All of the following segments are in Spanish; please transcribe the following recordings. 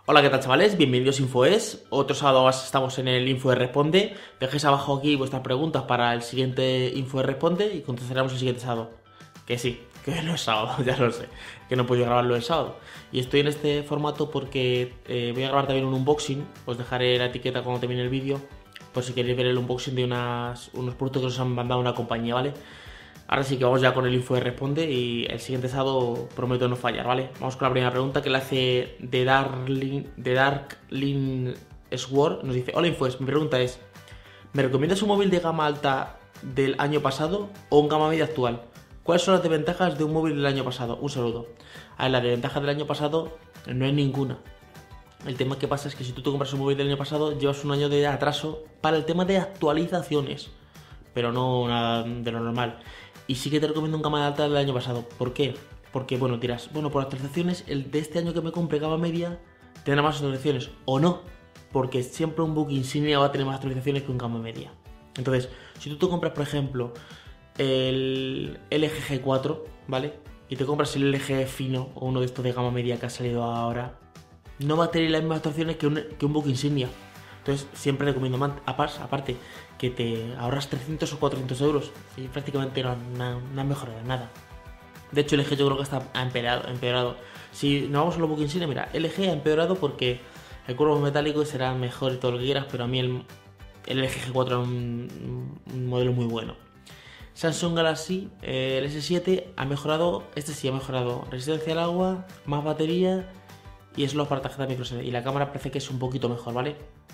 Hola, ¿qué tal, chavales? Bienvenidos a InfoES. Otro sábado más estamos en el InfoES Responde. Dejéis abajo aquí vuestras preguntas para el siguiente InfoES Responde y contestaremos el siguiente sábado. Que sí, que no es sábado, ya lo sé, que no he podido grabarlo el sábado. Y estoy en este formato porque voy a grabar también un unboxing. Os dejaré la etiqueta cuando termine el vídeo, por si queréis ver el unboxing de unos productos que os han mandado una compañía, ¿vale? Ahora sí que vamos ya con el InfoES Responde y el siguiente sábado prometo no fallar, ¿vale? Vamos con la primera pregunta que le hace The Darkling Sword. Nos dice: hola InfoES, mi pregunta es: ¿me recomiendas un móvil de gama alta del año pasado o un gama media actual? ¿Cuáles son las desventajas de un móvil del año pasado? Un saludo. A ver, la desventaja del año pasado no hay ninguna. El tema que pasa es que si tú te compras un móvil del año pasado, llevas un año de atraso para el tema de actualizaciones, pero no nada de lo normal. Y sí que te recomiendo un gama alta del año pasado. ¿Por qué? Porque, bueno, dirás, bueno, por actualizaciones, el de este año que me compré gama media tendrá más actualizaciones. O no, porque siempre un book insignia va a tener más actualizaciones que un gama media. Entonces, si tú te compras, por ejemplo, el LG G4, ¿vale? Y te compras el LG fino o uno de estos de gama media que ha salido ahora, no va a tener las mismas actualizaciones que un book insignia. Entonces siempre recomiendo, aparte, que te ahorras 300 o 400 euros y prácticamente no han mejorado nada. De hecho, LG yo creo que ha empeorado. Si nos vamos a los book insignia, mira, LG ha empeorado porque el cuerpo metálico será mejor y todo lo que quieras, pero a mí el LG G4 es un modelo muy bueno. Samsung Galaxy, el S7 ha mejorado, este sí ha mejorado resistencia al agua, más batería y slot para tarjeta microSD. Y la cámara parece que es un poquito mejor, ¿vale?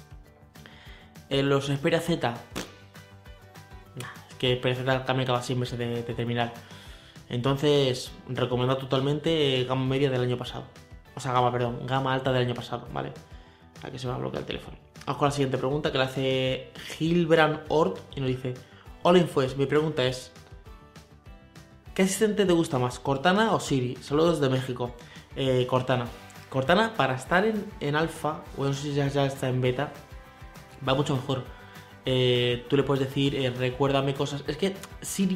Los Xperia Z, es que Xperia Z cambia cada 6 meses de terminal. Entonces, recomiendo totalmente gama media del año pasado. O sea, gama alta del año pasado, ¿vale? Aquí se me ha bloqueado el teléfono. Vamos con la siguiente pregunta que la hace Gilbrand Ort y nos dice: hola InfoES, mi pregunta es: ¿qué asistente te gusta más, Cortana o Siri? Saludos desde México. Cortana. Cortana, para estar en alfa, o no sé si ya está en beta, va mucho mejor. Tú le puedes decir, recuérdame cosas. Es que Siri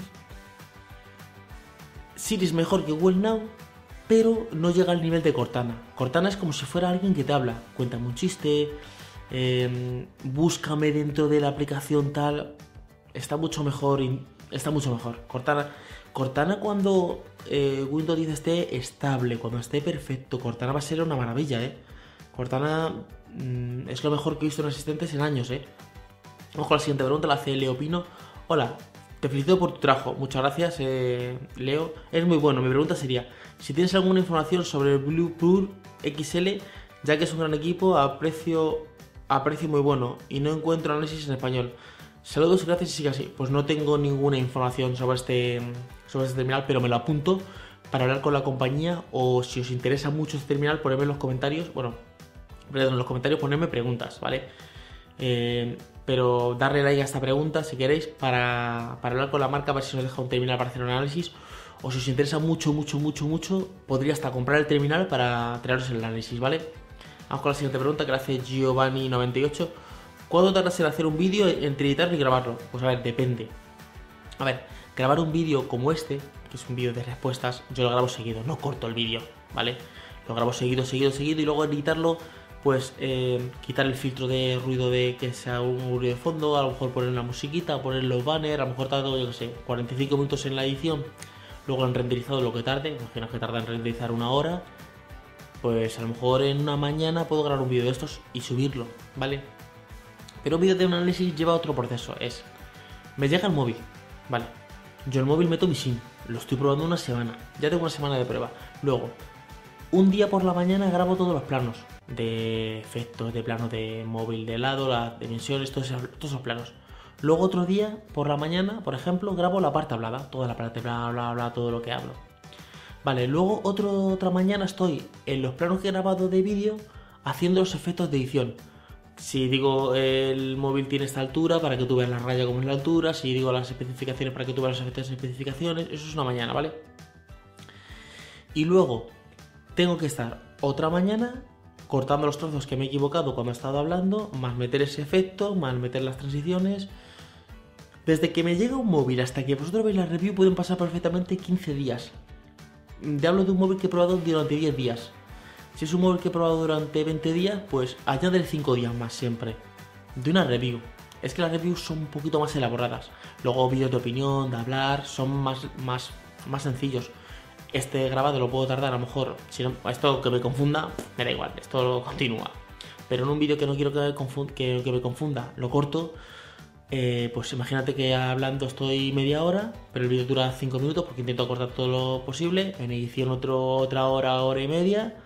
es mejor que Google Now, pero no llega al nivel de Cortana. Cortana es como si fuera alguien que te habla. Cuéntame un chiste, búscame dentro de la aplicación tal. Está mucho mejor. Cortana cuando Windows 10 esté estable, cuando esté perfecto, Cortana va a ser una maravilla, Cortana es lo mejor que he visto en asistentes en años, Vamos con la siguiente pregunta, la hace Leo Pino. Hola, te felicito por tu trabajo. Muchas gracias, Leo. Es muy bueno. Mi pregunta sería: si tienes alguna información sobre el Bluepur XL, ya que es un gran equipo a precio muy bueno y no encuentro análisis en español. Saludos y gracias y sigue así. Pues no tengo ninguna información sobre este terminal, pero me lo apunto para hablar con la compañía, o si os interesa mucho este terminal, ponedme en los comentarios. Bueno, en los comentarios ponedme preguntas, ¿vale? Pero darle like a esta pregunta si queréis para hablar con la marca, a ver si nos deja un terminal para hacer un análisis. O si os interesa mucho, podría hasta comprar el terminal para traeros el análisis, ¿vale? Vamos con la siguiente pregunta que la hace Giovanni98. ¿Cuánto tardas en hacer un vídeo, entre editarlo y grabarlo? Pues a ver, depende. A ver, grabar un vídeo como este, que es un vídeo de respuestas, yo lo grabo seguido, no corto el vídeo, ¿vale? Lo grabo seguido y luego editarlo, pues quitar el filtro de ruido, de que sea un ruido de fondo, a lo mejor poner una musiquita, poner los banners, a lo mejor tardo, yo que sé, 45 minutos en la edición, luego en renderizado lo que tarde, imagino que tarda en renderizar 1 hora, pues a lo mejor en una mañana puedo grabar un vídeo de estos y subirlo, ¿vale? Pero un vídeo de un análisis lleva otro proceso, me llega el móvil, ¿vale? Yo el móvil meto mi SIM, lo estoy probando una semana, ya tengo una semana de prueba. Luego, un día por la mañana grabo todos los planos de efectos, de planos de móvil de lado, las dimensiones, todos esos planos. Luego otro día por la mañana, por ejemplo, grabo la parte hablada, toda la parte bla, todo lo que hablo. Vale, luego otra mañana estoy en los planos que he grabado de vídeo haciendo los efectos de edición. Si digo el móvil tiene esta altura, para que tú veas la raya como es la altura. Si digo las especificaciones, para que tú veas los efectos de especificaciones. Eso es una mañana, ¿vale? Y luego tengo que estar otra mañana cortando los trozos que me he equivocado cuando he estado hablando, más meter ese efecto, más meter las transiciones. Desde que me llega un móvil hasta que vosotros veis la review pueden pasar perfectamente 15 días. Te hablo de un móvil que he probado durante 10 días. Si es un móvil que he probado durante 20 días, pues añádele 5 días más siempre. De una review. Es que las reviews son un poquito más elaboradas. Luego vídeos de opinión, de hablar, son más sencillos. Este grabado lo puedo tardar a lo mejor, si no, esto que me confunda, me da igual, esto lo continúa. Pero en un vídeo que no quiero que me confunda, lo corto. Pues imagínate que hablando estoy media hora, pero el vídeo dura 5 minutos porque intento cortar todo lo posible. En edición otra hora y media.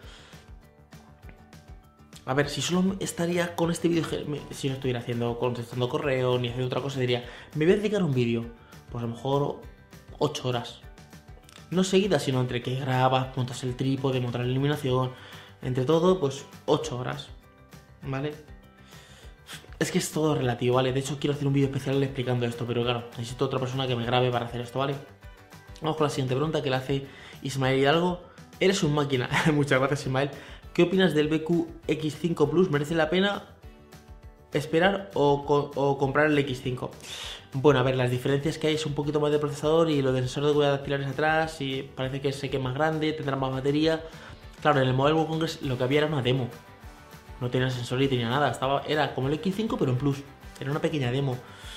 A ver, si solo estaría con este vídeo, si no estuviera contestando correo ni haciendo otra cosa, diría, me voy a dedicar a un vídeo. Pues a lo mejor 8 horas. No seguidas, sino entre que grabas, montas el trípode, montas la iluminación, entre todo, pues 8 horas. ¿Vale? Es que es todo relativo, ¿vale? De hecho, quiero hacer un vídeo especial explicando esto, pero claro, necesito otra persona que me grabe para hacer esto, ¿vale? Vamos con la siguiente pregunta que le hace Ismael Hidalgo. Eres un máquina. Muchas gracias, Ismael. ¿Qué opinas del BQ X5 Plus? ¿Merece la pena esperar o comprar el X5? Bueno, a ver, las diferencias que hay es un poquito más de procesador y lo del sensor de huellas dactilares atrás y parece que sé que es más grande, tendrá más batería. Claro, en el Mobile World Congress lo que había era una demo. No tenía sensor ni tenía nada, era como el X5 pero en Plus. Era una pequeña demo.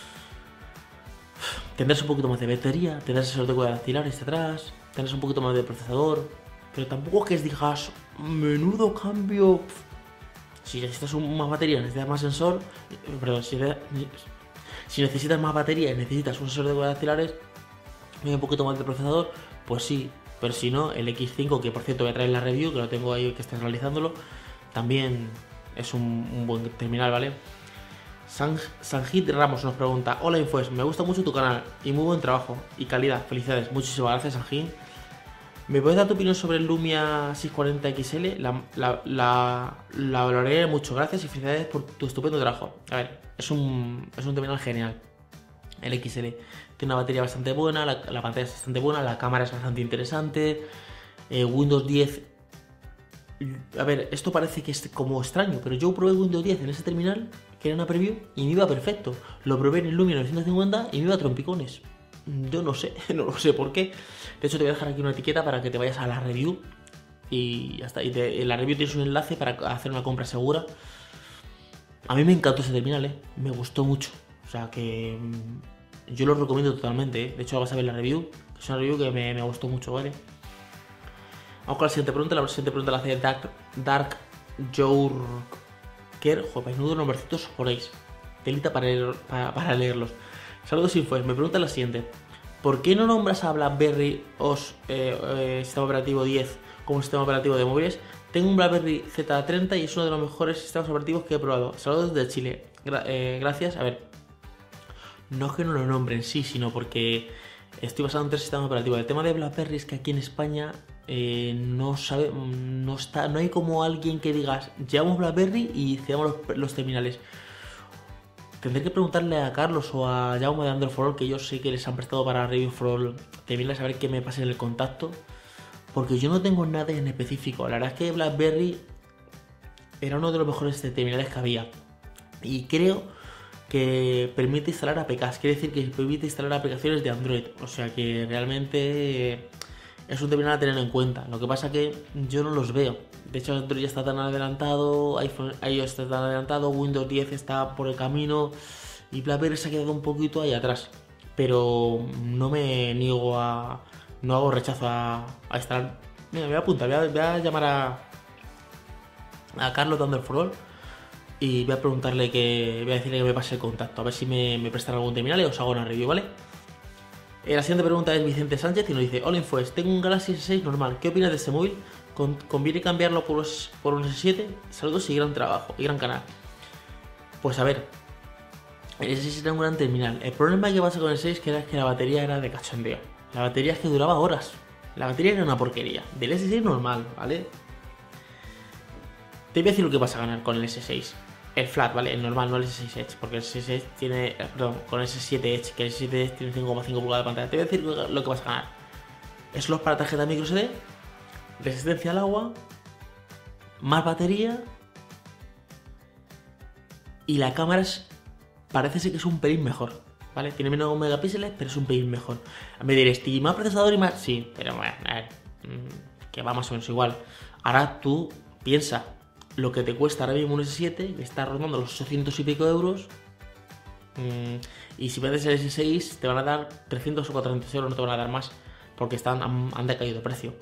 Tendrás un poquito más de batería, tendrás sensor de huellas dactilares atrás, tendrás un poquito más de procesador, pero tampoco que digas, menudo cambio. Si necesitas más batería, necesitas más sensor, perdón, si necesitas más batería y necesitas un sensor de huellas dactilares y un poquito más de procesador, pues sí. Pero si no, el X5, que por cierto voy a traer la review, que lo tengo ahí que estoy realizándolo, también es un buen terminal, ¿vale? Sanjit Ramos nos pregunta: hola Infoes, me gusta mucho tu canal y muy buen trabajo y calidad, felicidades. Muchísimas gracias, Sanjit. ¿Me puedes dar tu opinión sobre el Lumia 640 XL? La valoraré mucho, gracias y felicidades por tu estupendo trabajo. A ver, es un terminal genial. El XL tiene una batería bastante buena, la pantalla es bastante buena, la cámara es bastante interesante. Windows 10. A ver, esto parece que es como extraño, pero yo probé Windows 10 en ese terminal, que era una preview, y me iba perfecto. Lo probé en el Lumia 950 y me iba a trompicones. Yo no sé, no lo sé por qué. De hecho, te voy a dejar aquí una etiqueta para que te vayas a la review. Y ya está. Y en la review tienes un enlace para hacer una compra segura. A mí me encantó ese terminal, me gustó mucho. O sea que yo lo recomiendo totalmente, De hecho, vas a ver la review, que es una review que me gustó mucho, ¿vale? Vamos con la siguiente pregunta. La siguiente pregunta la hace Dark Joker. Joder, menudo nombrecitos ponéis. Telita para leerlos. Saludos Infoes. Me pregunta la siguiente: ¿por qué no nombras a BlackBerry OS sistema operativo 10 como sistema operativo de móviles? Tengo un BlackBerry Z30 y es uno de los mejores sistemas operativos que he probado. Saludos desde Chile. Gracias. A ver, no es que no lo nombre en sí, sino porque estoy basado en 3 sistemas operativos. El tema de BlackBerry es que aquí en España no hay como alguien que digas, llevamos BlackBerry y llevamos los terminales. Tendré que preguntarle a Carlos o a Jaume de Android for All, que ellos sí que les han prestado para Review for All, terminales, a ver que me pasen el contacto, porque yo no tengo nada en específico. La verdad es que BlackBerry era uno de los mejores terminales que había y creo que permite instalar APKs, quiere decir que permite instalar aplicaciones de Android, o sea que realmente es un terminal a tener en cuenta. Lo que pasa que yo no los veo. De hecho, Android ya está tan adelantado, iOS está tan adelantado, Windows 10 está por el camino y BlackBerry se ha quedado un poquito ahí atrás. Pero no me niego no hago rechazo a instalar. Mira, me voy a apuntar, voy a llamar a Carlos de Android for All y voy a preguntarle voy a decirle que me pase el contacto, a ver si me prestan algún terminal y os hago una review, ¿vale? La siguiente pregunta es Vicente Sánchez y nos dice: hola Infoes, tengo un Galaxy S6 normal, ¿qué opinas de este móvil? ¿Conviene cambiarlo por un S7? Saludos y gran trabajo, y gran canal. Pues a ver, el S6 era un gran terminal. El problema que pasa con el S6 era que la batería era de cachondeo. La batería es que duraba horas. La batería era una porquería. Del S6 normal, ¿vale? Te voy a decir lo que vas a ganar con el S6. El flat, ¿vale? El normal, no el S6 Edge, porque el S6 Edge tiene, perdón, con el S7 Edge, que el S7 Edge tiene 5,5 pulgadas de pantalla. Te voy a decir lo que vas a ganar. Slots para tarjeta microSD, resistencia al agua, más batería y la cámara parece ser que es un pelín mejor, ¿vale? Tiene menos megapíxeles, pero es un pelín mejor. Me diréis, ¿y más procesador y más? Sí, pero bueno, a ver, que va más o menos igual. Ahora tú piensa lo que te cuesta ahora mismo un S7, que está rondando los 800 y pico euros. Y si vendes el S6 te van a dar 300 o 400 euros, no te van a dar más, porque han decaído de precio.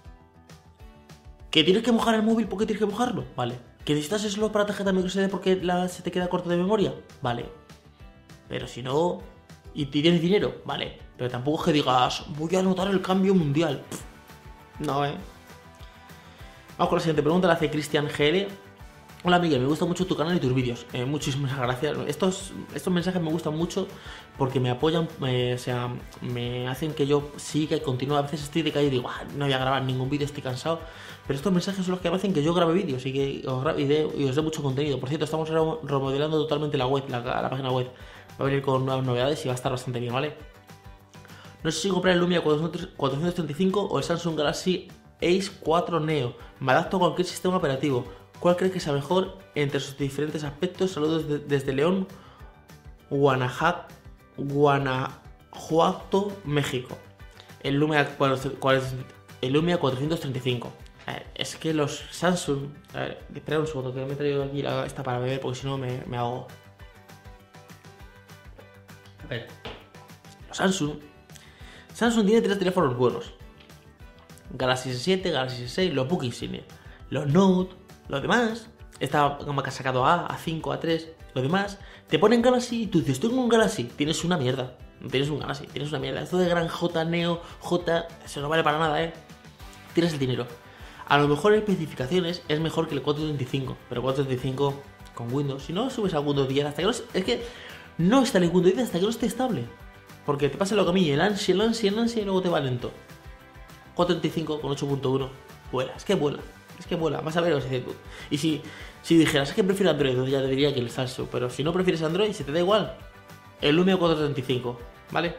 ¿Que tienes que mojar el móvil porque tienes que mojarlo? Vale. ¿Que necesitas slot para tarjeta microSD porque se te queda corto de memoria? Vale. Pero si no... y tienes dinero, vale. Pero tampoco es que digas, voy a notar el cambio mundial. No, Vamos con la siguiente pregunta, la hace Cristian GL. Hola Miguel, me gusta mucho tu canal y tus vídeos. Muchísimas gracias. Estos mensajes me gustan mucho porque me apoyan, o sea, me hacen que yo siga y continúe. A veces estoy decaído y digo, no voy a grabar ningún vídeo, estoy cansado. Pero estos mensajes son los que me hacen que yo grabe vídeos y que os dé mucho contenido. Por cierto, estamos remodelando totalmente la web, la página web. Va a venir con nuevas novedades y va a estar bastante bien, ¿vale? No sé si comprar el Lumia 435 o el Samsung Galaxy Ace 4 Neo. Me adapto a cualquier sistema operativo. ¿Cuál crees que sea mejor entre sus diferentes aspectos? Saludos desde León, Guanajuato, México. El Lumia 435. Es que los Samsung... A ver, espera un segundo, que me he traído aquí esta para beber, porque si no me ahogo. A ver. Los Samsung tiene 3 teléfonos buenos. Galaxy S7, Galaxy S6, los Book Insignia. Los Note... Los demás, esta gama que ha sacado A5, A3, los demás, te ponen Galaxy y tú dices, tengo un Galaxy, tienes una mierda. No tienes un Galaxy, tienes una mierda. Esto de gran J, Neo, J, eso no vale para nada, Tienes el dinero. A lo mejor en especificaciones es mejor que el 435, pero el 435 con Windows, si no subes a Windows 10 hasta que no... Es que no está en el Windows 10 hasta que no esté estable. Porque te pasa lo que a mí, el ansia y luego te va lento. 435 con 8.1, vuela, es que vuela, vas a ver, y si dijeras, es que prefiero Android, entonces ya te diría que el Samsung, pero si no prefieres Android, si te da igual, el Lumia 435, ¿vale?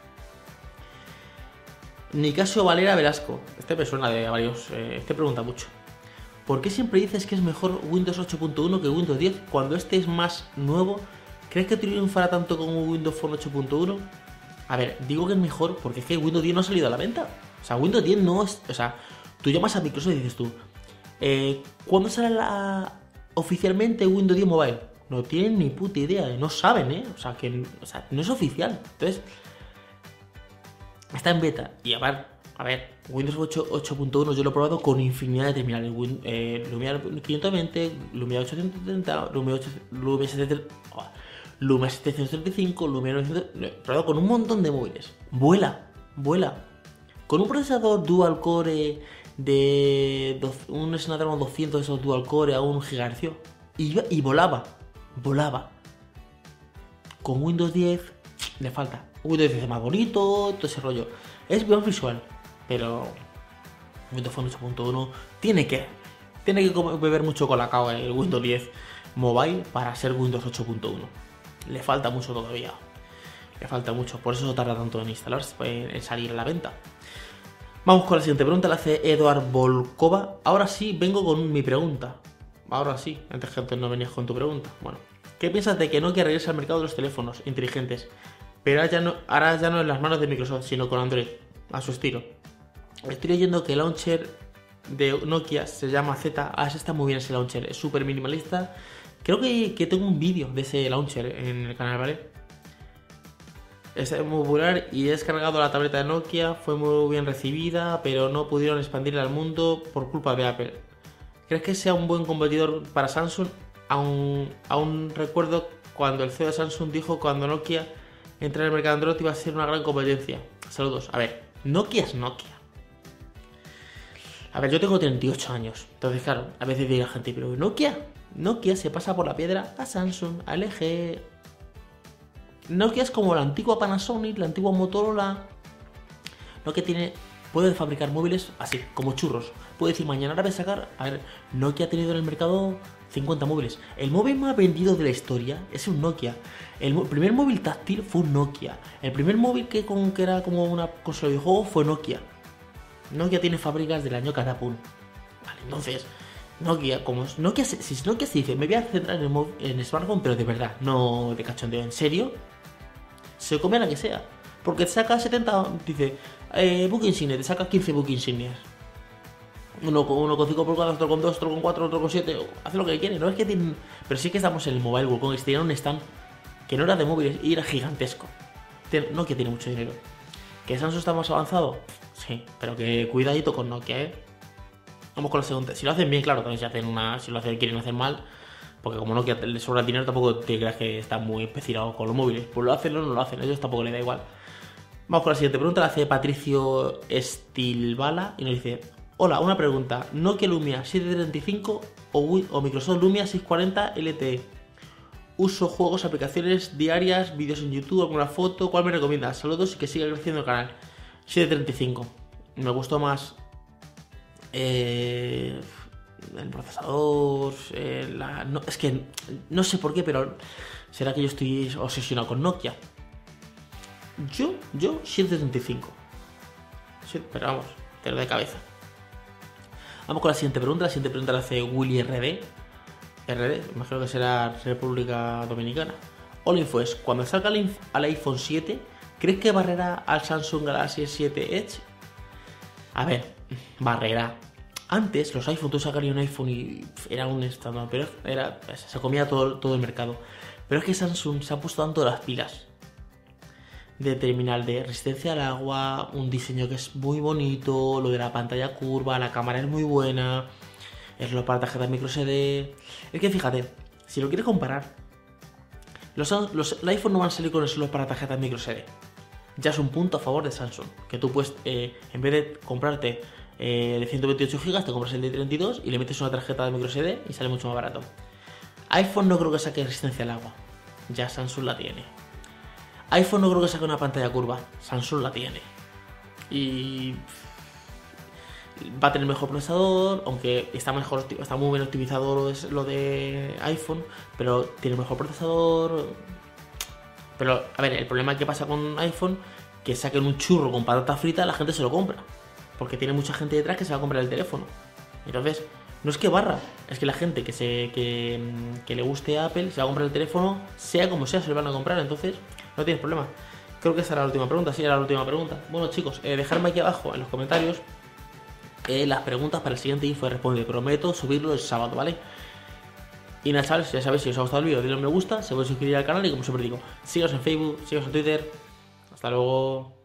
Nicasio Valera Velasco, este me suena de varios, este pregunta mucho. ¿Por qué siempre dices que es mejor Windows 8.1 que Windows 10 cuando este es más nuevo? ¿Crees que triunfará tanto como Windows Phone 8.1? A ver, digo que es mejor porque es que Windows 10 no ha salido a la venta. O sea, Windows 10 no es... O sea, tú llamas a Microsoft y dices tú, ¿cuándo sale oficialmente Windows 10 Mobile? No tienen ni puta idea, no saben, O sea, no es oficial. Entonces, está en beta. Y a ver, Windows 8.1 yo lo he probado con infinidad de terminales. Lumia 520, Lumia 830, Lumia 735, Lumia 900... Lo he probado con un montón de móviles. Vuela. Con un procesador dual core de un Snapdragon 200 de esos dual core a 1 GHz y volaba. Con Windows 10 le falta. Windows 10 es más bonito, todo ese rollo. Es bien visual, pero Windows Phone 8.1 tiene que beber mucho colacao el Windows 10 Mobile para ser Windows 8.1. Le falta mucho todavía. Por eso tarda tanto en instalarse, en salir a la venta. Vamos con la siguiente pregunta, la hace Eduard Volkova. Ahora sí, vengo con mi pregunta. Ahora sí, antes que no venías con tu pregunta. Bueno, ¿qué piensas de que Nokia regrese al mercado de los teléfonos inteligentes? Pero ahora ya no en las manos de Microsoft, sino con Android, a su estilo. Estoy leyendo que el launcher de Nokia se llama Z. Ese está muy bien ese launcher, es súper minimalista. Creo que tengo un vídeo de ese launcher en el canal, ¿vale? Es muy popular y he descargado la tableta de Nokia, fue muy bien recibida, pero no pudieron expandirla al mundo por culpa de Apple. ¿Crees que sea un buen competidor para Samsung? Aún recuerdo cuando el CEO de Samsung dijo que cuando Nokia entrara en el mercado Android iba a ser una gran competencia. Saludos. A ver, Nokia es Nokia. A ver, yo tengo 38 años, entonces claro, a veces dice la gente, pero Nokia se pasa por la piedra a Samsung, a LG... Nokia es como la antigua Panasonic, la antigua Motorola. Nokia puede fabricar móviles así, como churros. Puede decir, mañana voy a sacar... A ver, Nokia ha tenido en el mercado 50 móviles. El móvil más vendido de la historia es un Nokia. El primer móvil táctil fue un Nokia. El primer móvil que era como una consola de juego fue Nokia. Nokia tiene fábricas del año catapum. Vale, entonces... Nokia, si Nokia se dice, me voy a centrar en smartphone, pero de verdad, no de cachondeo, en serio, se come a la que sea. Porque te saca 70, dice, Book Insignia, te saca 15 Book Insignias. Uno con 5 pulgadas, otro con 2, otro con 4, otro con 7. Hace lo que quiere. No es que tienen... Pero sí que estamos en el Mobile World Congress. Tenían un stand que no era de móviles y era gigantesco. No que tiene mucho dinero. ¿Que Samsung está más avanzado? Sí, pero que cuidadito con Nokia, ¿eh? Vamos con la segunda. Si lo hacen bien, claro, también si lo hacen, quieren hacer mal. Porque como Nokia le sobra el dinero, tampoco te creas que está muy especializado con los móviles. Pues lo hacen o no lo hacen, a ellos tampoco les da igual. Vamos con la siguiente pregunta, la hace Patricio Estilbala y nos dice: hola, una pregunta, ¿Nokia Lumia 735 o Microsoft Lumia 640 LTE? Uso juegos, aplicaciones diarias, vídeos en YouTube, alguna foto, ¿cuál me recomiendas? Saludos y que siga creciendo el canal. 735. Me gustó más el procesador, es que no sé por qué, pero será que yo estoy obsesionado con Nokia. Yo 735. Sí, pero vamos, te lo de cabeza. Vamos con la siguiente pregunta. La siguiente pregunta la hace Willy RD, imagino que será República Dominicana. Hola Infoes, cuando salga al iPhone 7, ¿crees que barrerá al Samsung Galaxy S7 Edge? A ver, barrerá. Antes los iPhone, tú sacarías un iPhone y era un estándar, pero se comía todo el mercado. Pero es que Samsung se ha puesto tanto las pilas de terminal de resistencia al agua, un diseño que es muy bonito, lo de la pantalla curva, la cámara es muy buena, es lo para tarjetas microSD. Es que fíjate, si lo quieres comparar, los iPhone no van a salir con slots para tarjetas microSD. Ya es un punto a favor de Samsung, que tú puedes, en vez de comprarte de 128 GB, te compras el de 32 y le metes una tarjeta de microSD y sale mucho más barato. iPhone no creo que saque resistencia al agua, ya Samsung la tiene. iPhone no creo que saque una pantalla curva, Samsung la tiene. Y va a tener mejor procesador, aunque está muy bien optimizado lo de iPhone, pero tiene mejor procesador. Pero, a ver, el problema que pasa con iPhone, que saquen un churro con patata frita, la gente se lo compra. Porque tiene mucha gente detrás que se va a comprar el teléfono. Entonces, no es que barra, es que la gente que le guste Apple se va a comprar el teléfono, sea como sea, se lo van a comprar, entonces no tienes problema. Creo que esa era la última pregunta, sí, era la última pregunta. Bueno chicos, dejadme aquí abajo en los comentarios las preguntas para el siguiente Info de Responde. Prometo subirlo el sábado, ¿vale? Y nada chavales, ya sabéis, si os ha gustado el vídeo, dadle un me gusta, se puede suscribir al canal y como siempre digo, síganos en Facebook, síganos en Twitter. Hasta luego.